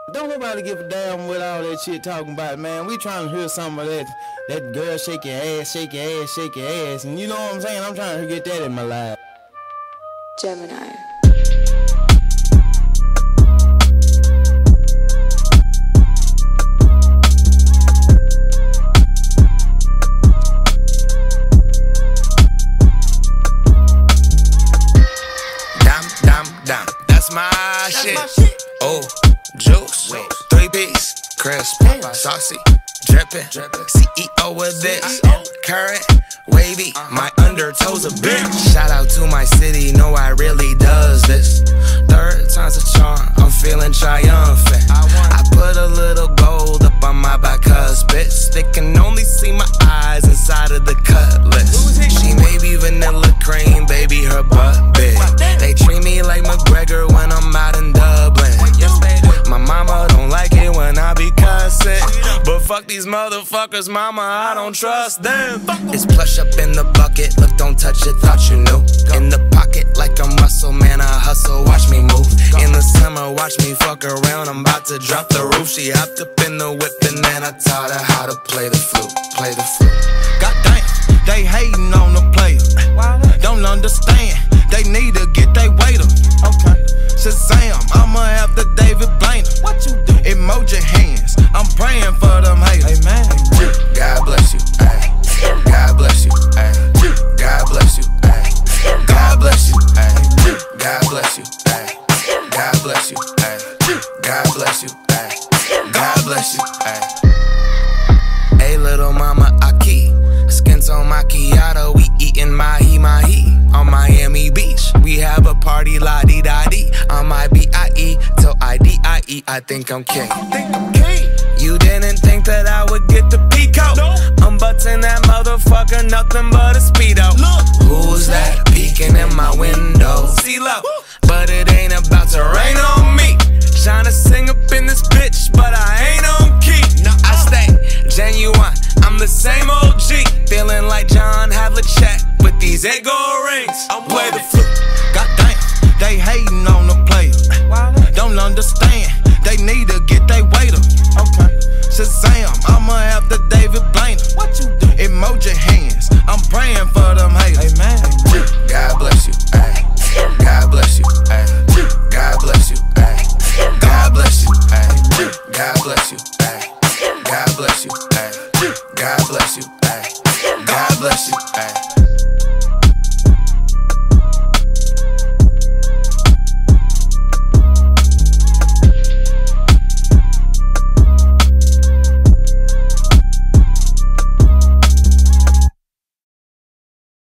Don't nobody give a damn what all that shit talking about, man. We trying to hear some of that girl shake your ass, shake your ass, shake your ass. And you know what I'm saying? I'm trying to get that in my life. Gemini. Dam, that's my shit. Oh, juice, 3-piece, crisp, saucy, drippin', CEO with this, current, wavy, my undertoes a bitch. Shout out to my city, know I really does this. Third time's a charm, I'm feeling triumphant. I put a little gold up on my bicuspids. They can only see my eyes inside of the cutlass. She may be vanilla cream, baby, her butt big. They treat me like McGregor when I'm out in Dublin. My mama don't like it when I be cussing, but fuck these motherfuckers, mama, I don't trust them. It's plush up in the bucket, look, don't touch it, thought you knew. In the pocket like I'm Russell, man, I hustle, watch me move. In the summer, watch me fuck around, I'm about to drop the roof. She hopped up in the whip and then I taught her how to play the flute, play the flute. Goddamn, they hating on the player. Don't understand, they need to get they weight up. Okay. Shazam, I'ma have the David Blainer. What you do? Emoji hands, I'm praying for them haters. Amen. God bless you, ay. God bless you, ay. God bless you, ay. God bless you, ay. God bless you, ay. God bless you, ay. God bless you, ay. God bless you, ay. Hey little mama Aki, skins on macchiato, we eatin' mahi-mahi on Miami Beach. We have a party la-dee-da-dee on my B-I-E till I-D-I-E, I think I'm king. You didn't think that I would get the peacoat? I'm butting that motherfucker, nothing but a speedo. Who's that peeking in my window? CeeLo, but it ain't about to rain on me. Tryna sing up in this bitch, but I ain't on key. I stay genuine, I'm the same OG. Feeling like John Havlicek with these ego